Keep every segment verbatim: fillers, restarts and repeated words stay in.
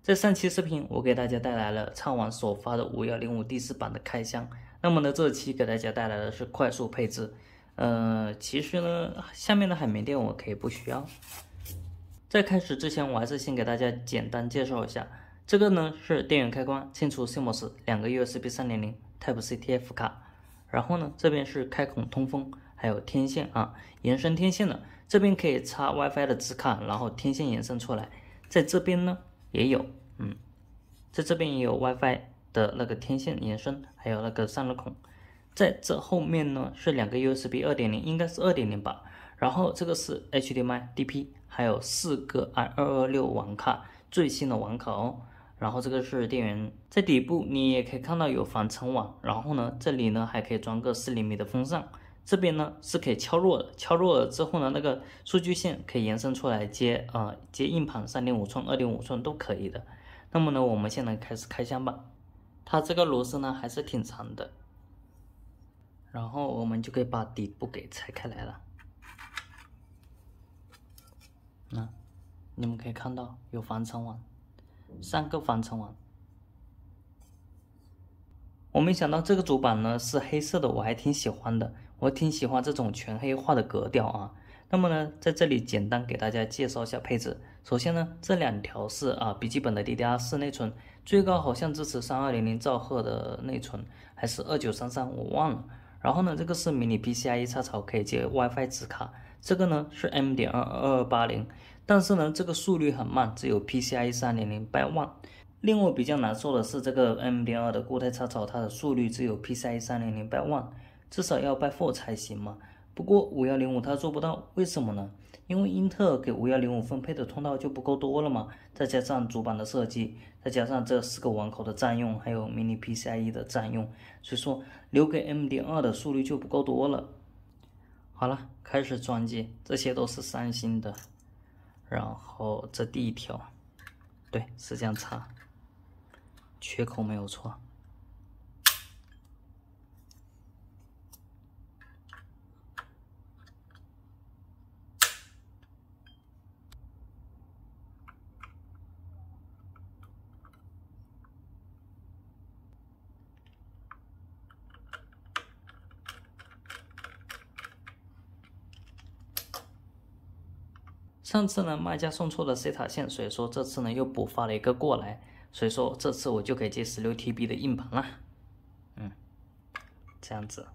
在上期视频我给大家带来了畅网首发的五一零五第四版的开箱，那么呢这期给大家带来的是快速配置。呃，其实呢下面的海绵垫我可以不需要。在开始之前，我还是先给大家简单介绍一下，这个呢是电源开关，清除 C M O S， 两个 U S B 三点零 Type C T F 卡，然后呢这边是开孔通风，还有天线啊，延伸天线的，这边可以插 WiFi 的支卡，然后天线延伸出来，在这边呢也有，嗯，在这边也有 WiFi 的那个天线延伸，还有那个散热孔，在这后面呢是两个 U S B 二点零，应该是二点零吧，然后这个是 H D M I、D P， 还有四个 I 二二六网卡，最新的网卡哦。然后这个是电源，在底部你也可以看到有防尘网，然后呢这里呢还可以装个四厘米的风扇，这边呢是可以敲弱的，敲弱了之后呢那个数据线可以延伸出来接呃接硬盘 三点五寸、二点五寸都可以的。那么呢我们现在开始开箱吧，它这个螺丝呢还是挺长的，然后我们就可以把底部给拆开来了。那你们可以看到有防尘网，三个防尘网。我没想到这个主板呢是黑色的，我还挺喜欢的，我挺喜欢这种全黑化的格调啊。那么呢，在这里简单给大家介绍一下配置。首先呢，这两条是啊笔记本的 D D R 四 内存，最高好像支持三二零零兆赫的内存，还是二九三三，我忘了。然后呢，这个是迷你 P C I E 插槽，可以接 WiFi 支卡。这个呢是 M 点二二二八零，但是呢这个速率很慢，只有 P C I E 三点零 by one。另外比较难受的是这个 M 点二 的固态插槽，它的速率只有 P C I E 三点零 by one， 至少要 by four 才行嘛。不过五一零五它做不到，为什么呢？因为英特尔给五一零五分配的通道就不够多了嘛，再加上主板的设计，再加上这四个网口的占用，还有 mini P C I E 的占用，所以说留给 M 点二 的速率就不够多了。好了，开始装机，这些都是三星的，然后这第一条，对，是这样插，缺口没有错。上次呢，卖家送错了 C 塔线，所以说这次呢又补发了一个过来，所以说这次我就可以接 十六 T B 的硬盘了。嗯，这样子。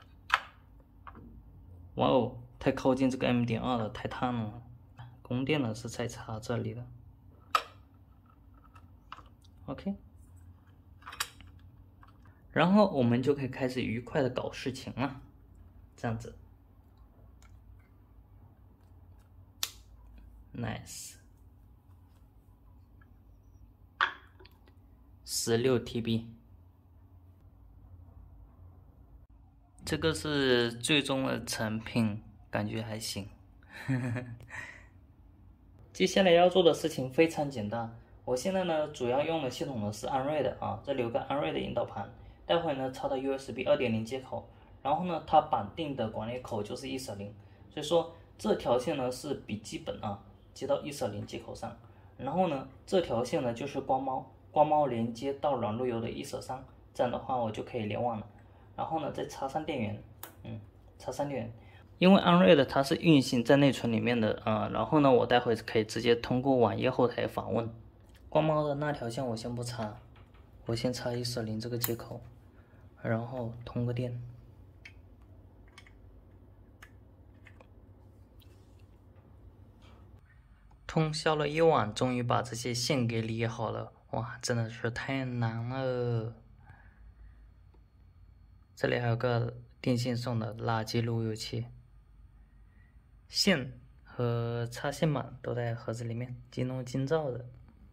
哇哦，太靠近这个 M 点二 了，太烫了。供电呢是在插这里的。OK， 然后我们就可以开始愉快的搞事情了。这样子。Nice， 十六 T B， 这个是最终的成品，感觉还行。接下来要做的事情非常简单，我现在呢主要用的系统呢是安瑞的啊，这里有个安瑞的引导盘，待会呢插到 U S B 二点零 接口，然后呢它绑定的管理口就是一舍零，所以说这条线呢是笔记本啊。接到一舍零接口上，然后呢，这条线呢就是光猫，光猫连接到软路由的一舍三，这样的话我就可以联网了。然后呢，再插上电源，嗯，插上电源，因为安瑞的它是运行在内存里面的啊、呃，然后呢，我待会可以直接通过网页后台访问。光猫的那条线我先不插，我先插一舍零这个接口，然后通个电。通宵了一晚，终于把这些线给理好了，哇，真的是太难了。这里还有个电信送的垃圾路由器，线和插线板都在盒子里面，京东京兆的。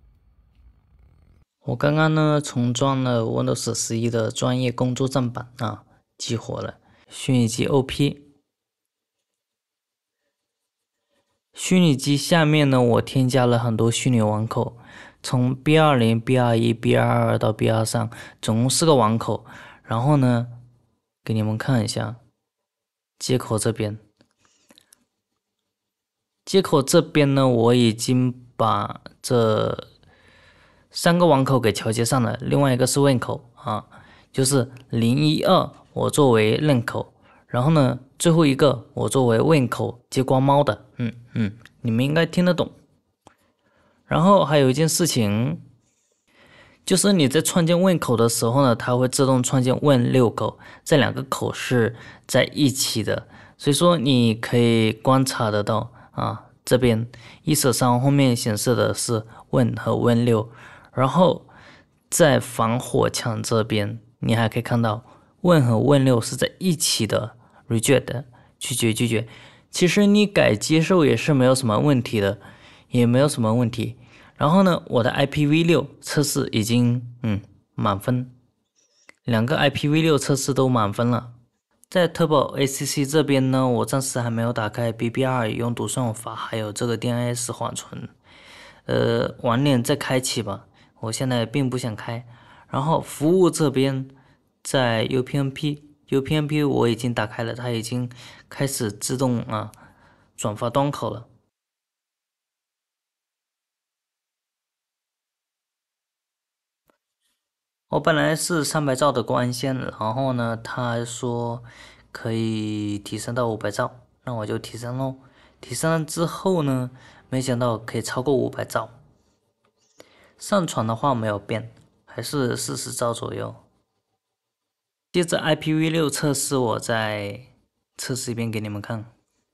我刚刚呢重装了 Windows 十一的专业工作站板啊，激活了虚拟机 O P。虚拟机下面呢，我添加了很多虚拟网口，从 B 二零、B 二一、B 二二到 B 二三，总共四个网口。然后呢，给你们看一下接口这边，接口这边呢，我已经把这三个网口给桥接上了，另外一个是 Win 口啊，就是零一二我作为 L A N 口，然后呢最后一个我作为 Win 口接光猫的，嗯嗯，你们应该听得懂。然后还有一件事情，就是你在创建 Win 口的时候呢，它会自动创建 Win 六口，这两个口是在一起的，所以说你可以观察得到啊，这边一手上后面显示的是 Win 和 Win 六，然后在防火墙这边你还可以看到 Win 和 Win 六是在一起的 reject 拒绝拒绝，其实你改接受也是没有什么问题的，也没有什么问题。然后呢，我的 I P v 六 测试已经嗯满分，两个 I P v 六 测试都满分了。在特保 A C C 这边呢，我暂时还没有打开 B B R 用读算法，还有这个 D N S 缓存，呃，晚点再开启吧。我现在并不想开。然后服务这边在 U P n P，U P n P 我已经打开了，它已经开始自动啊转发端口了。我本来是三百兆的光纤，然后呢，他说可以提升到五百兆，那我就提升喽。提升了之后呢，没想到可以超过五百兆。上传的话没有变，还是四十兆左右。接着 I P v 六 测试，我再测试一遍给你们看。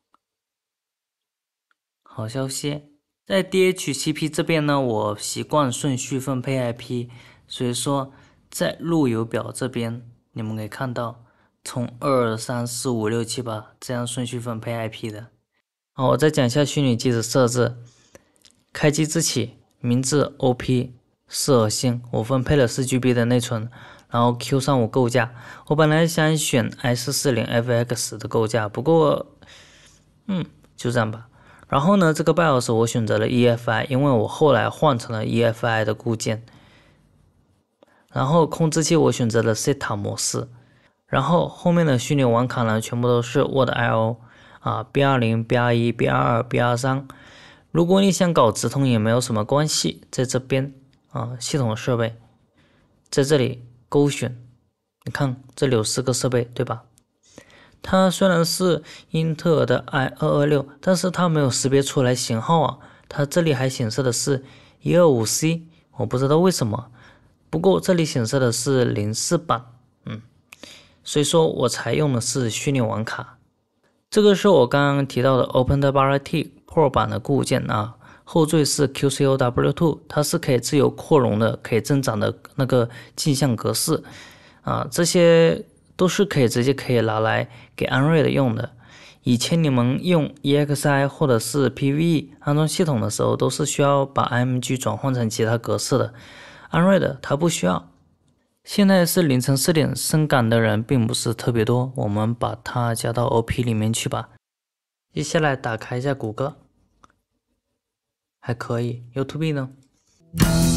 好消息，在 D H C P 这边呢，我习惯顺序分配 I P， 所以说在路由表这边你们可以看到，从二三四五六七八这样顺序分配 I P 的。好，我再讲一下虚拟机的设置。开机之起，名字 O P 是核心，我分配了 四 G B 的内存，然后 Q 三五构架，我本来想选 S 四零 F X 的构架，不过嗯就这样吧。然后呢，这个 BIOS 我选择了 E F I， 因为我后来换成了 E F I 的固件。然后控制器我选择了 S A T A 模式，然后后面的虚拟网卡呢，全部都是 Word I O 啊 ，B 二零、B 二一、B 二二、B 二三。如果你想搞直通也没有什么关系，在这边啊，系统设备，在这里勾选，你看这里有四个设备，对吧？它虽然是英特尔的 i 二二六，但是它没有识别出来型号啊，它这里还显示的是 一二五 C， 我不知道为什么。不过这里显示的是零四版，嗯，所以说我采用的是虚拟网卡。这个是我刚刚提到的 OpenWRT Pro 版的固件啊，后缀是 Q C O W 二， 它是可以自由扩容的，可以增长的那个镜像格式啊，这些都是可以直接可以拿来给 Android 用的。以前你们用 E X I 或者是 P V E 安装系统的时候，都是需要把 I M G 转换成其他格式的。Android 它不需要。现在是凌晨四点，深感的人并不是特别多，我们把它加到 O P 里面去吧。接下来打开一下谷歌，还可以。YouTube 呢？